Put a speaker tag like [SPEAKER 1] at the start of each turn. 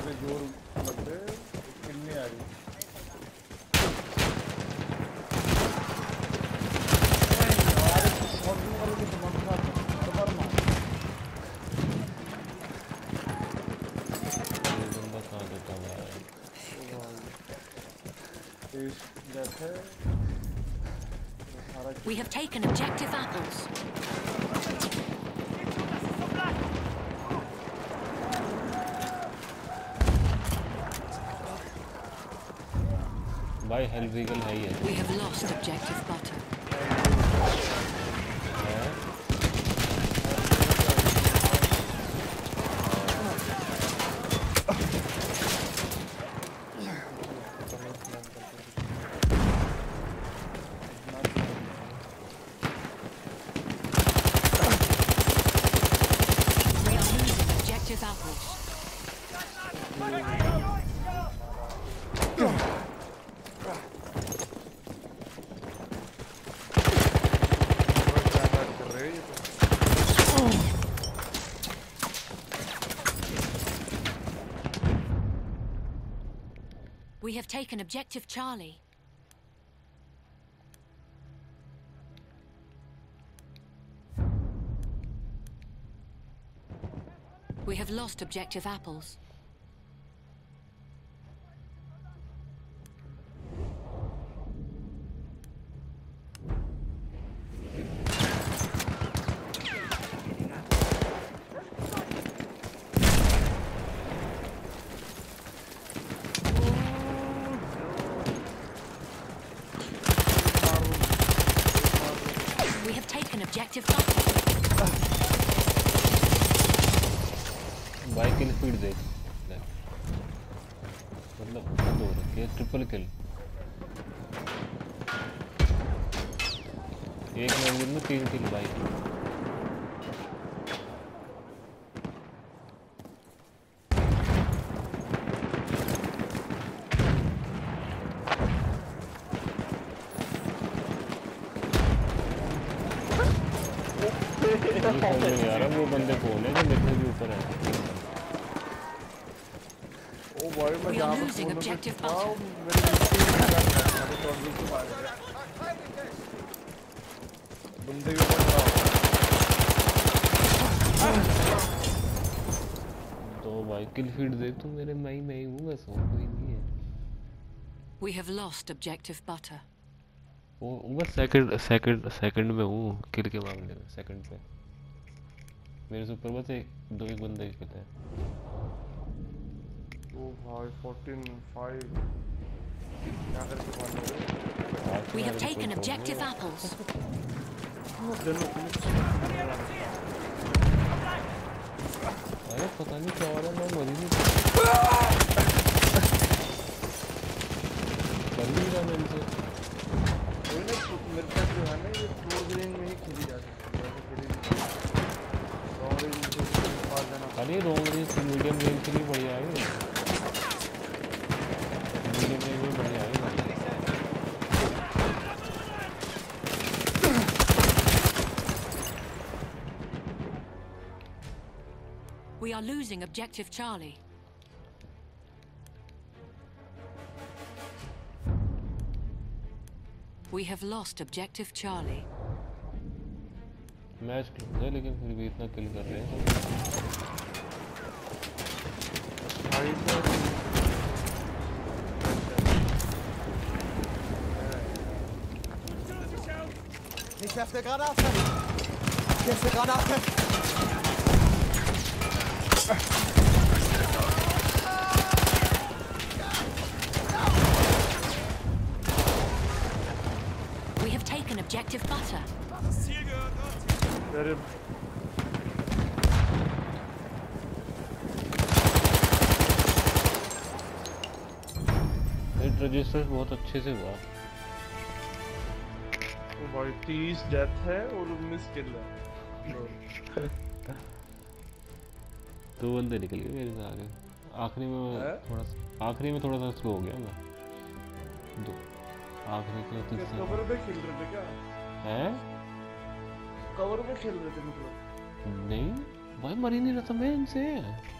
[SPEAKER 1] मेरे जोर लग रहे किल नहीं आ रही।
[SPEAKER 2] We have taken objective apples.
[SPEAKER 3] भाई हेल्थ व्हीकल है ही है।
[SPEAKER 2] We have lost objective butter. We have taken objective Charlie. We have lost objective apples. Objective
[SPEAKER 3] भाई किल स्पीड देख मतलब बंद हो रही है। ट्रिपल किल एक मैच में 3 किल भाई। यार वो बंदे कौन है जो मेरे के ऊपर है?
[SPEAKER 1] ओ भाई मैं जहां पर
[SPEAKER 2] losing objective butter.
[SPEAKER 1] बंदे के ऊपर
[SPEAKER 3] तो भाई किल फीड देख तू मेरे मैं ही हूं बस और कोई नहीं है।
[SPEAKER 2] We have lost objective butter.
[SPEAKER 3] वो बस सेकंड में हूँ किल के मामले में सेकंड पे मेरे से ऊपर बस एक बंदे के किल है।
[SPEAKER 1] ओ भाई 14-5 क्या करके मार
[SPEAKER 2] We have taken objective apples.
[SPEAKER 3] अरे पता नहीं क्या हो रहा है मैं मर ही नहीं रहा मेरे से।
[SPEAKER 1] मेरे पास जो है ना ये फ्लोर ग्रीन में ही खेली जा सकती है।
[SPEAKER 3] अरे रॉन्ग रेंज मीडियम रेंज के लिए बढ़िया है। मीडियम रेंज में बढ़िया है।
[SPEAKER 2] We are losing objective Charlie. We have lost objective Charlie.
[SPEAKER 3] Match close है लेकिन फिर भी इतना किल कर रहे हैं।
[SPEAKER 4] Ich werfe eine Granate. Hier ist eine Granate.
[SPEAKER 2] We have taken objective butter.
[SPEAKER 3] Hit register बहुत अच्छे से हुआ।
[SPEAKER 1] तो भाई 30 डेथ है और 19 किल है।
[SPEAKER 3] दो बंदे निकल गए मेरे से आगे। आखिरी में थोड़ा सा स्लो हो गया मैं। दो आखिरी के तीसरे
[SPEAKER 1] कवर पे खेल रहे थे क्या?
[SPEAKER 3] हैं?
[SPEAKER 1] कवर में खेल रहे थे मतलब?
[SPEAKER 3] नहीं भाई मर ही नहीं रहा था मैं इनसे।